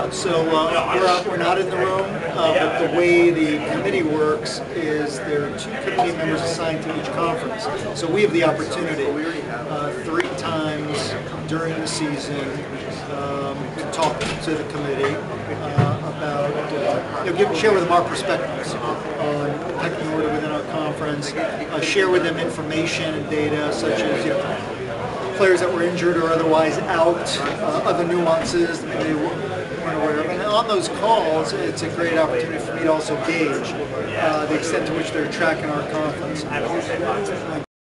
We're not in the room, but the way the committee works is there are two committee members assigned to each conference. So we have the opportunity 3 times during the season to talk to the committee about, share with them our perspectives on the pecking order within our conference, share with them information and data such as players that were injured or otherwise out, other nuances that they weren't aware of. And on those calls, it's a great opportunity for me to also gauge the extent to which they're tracking our conference.